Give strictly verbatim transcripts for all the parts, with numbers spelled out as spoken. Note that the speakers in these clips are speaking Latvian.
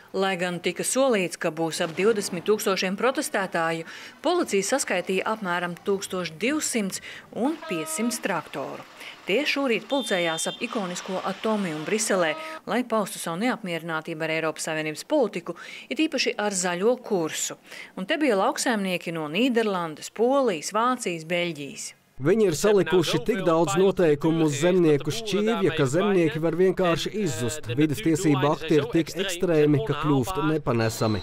Lai gan tika solīts, ka būs ap divdesmit tūkstošiem protestētāju, policija saskaitīja apmēram tūkstoš divsimt un piecsimt traktoru. Tie šorīt pulcējās ap ikonisko Atomiumu Briselē, lai paustu savu neapmierinātību ar Eiropas Savienības politiku, it īpaši ar zaļo kursu. Un te bija lauksaimnieki no Nīderlandes, Polijas, Vācijas, Beļģijas. Viņi ir salikuši tik daudz noteikumu uz zemnieku šķīvja, ka zemnieki var vienkārši izzust. Vides tiesību akti ir tik ekstrēmi, ka kļūst nepanesami.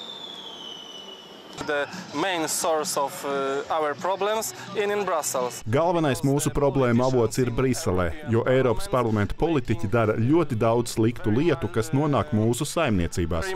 Galvenais mūsu problēma avots ir Briselē, jo Eiropas parlamenta politiķi dara ļoti daudz sliktu lietu, kas nonāk mūsu saimniecībās.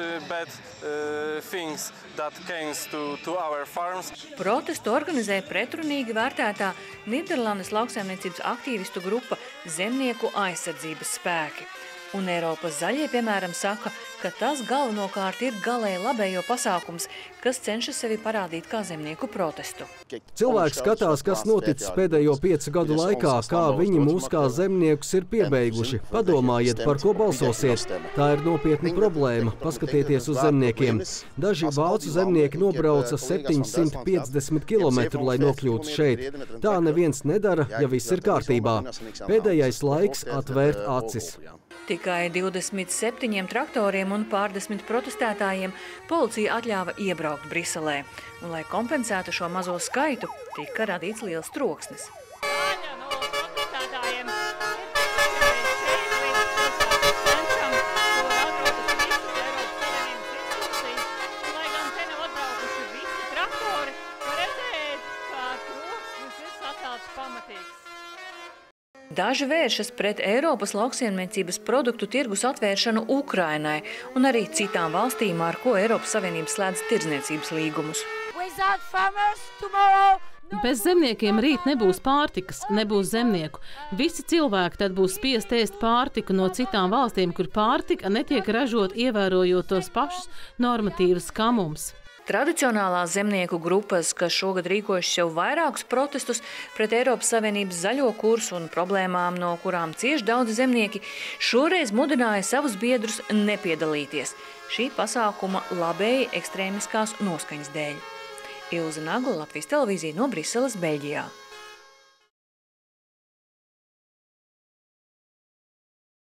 Protestu organizē pretrunīgi vērtētā Nīderlandes lauksaimniecības aktīvistu grupa Zemnieku aizsardzības spēki. Un Eiropas zaļie, piemēram, saka, ka tas galvenokārt ir galēji labējo pasākums, kas cenšas sevi parādīt kā zemnieku protestu. Cilvēks skatās, kas noticis pēdējo piecu gadu laikā, kā viņi mūs kā zemniekus ir piebeiguši. Padomājiet, par ko balsosiet. Tā ir nopietna problēma. Paskatieties uz zemniekiem. Daži vācu zemnieki nobrauca septiņsimt piecdesmit kilometru, lai nokļūtu šeit. Tā neviens nedara, ja viss ir kārtībā. Pēdējais laiks atvērt acis. Tikai divdesmit septiņiem traktoriem un pārdesmit protestētājiem policija atļāva iebraukt Briselē. Un, lai kompensētu šo mazo skaitu, tika radīts liels troksnis. Daži vēršas pret Eiropas lauksaimniecības produktu tirgus atvēršanu Ukrainai un arī citām valstīm, ar ko Eiropas Savienība slēdz tirdzniecības līgumus. Bez zemniekiem rīt nebūs pārtikas, nebūs zemnieku. Visi cilvēki tad būs spiest ēst pārtiku no citām valstīm, kur pārtika netiek ražot ievērojot tos pašus normatīvas kā mums. Tradicionālās zemnieku grupas, kas šogad rīkojuši jau vairākus protestus pret Eiropas Savienības zaļo kursu un problēmām, no kurām cieši daudzi zemnieki, šoreiz mudināja savus biedrus nepiedalīties šī pasākuma labēji ekstrēmiskās noskaņas dēļ. Ilze Nagla, Latvijas televīzija no Briseles, Beļģijā.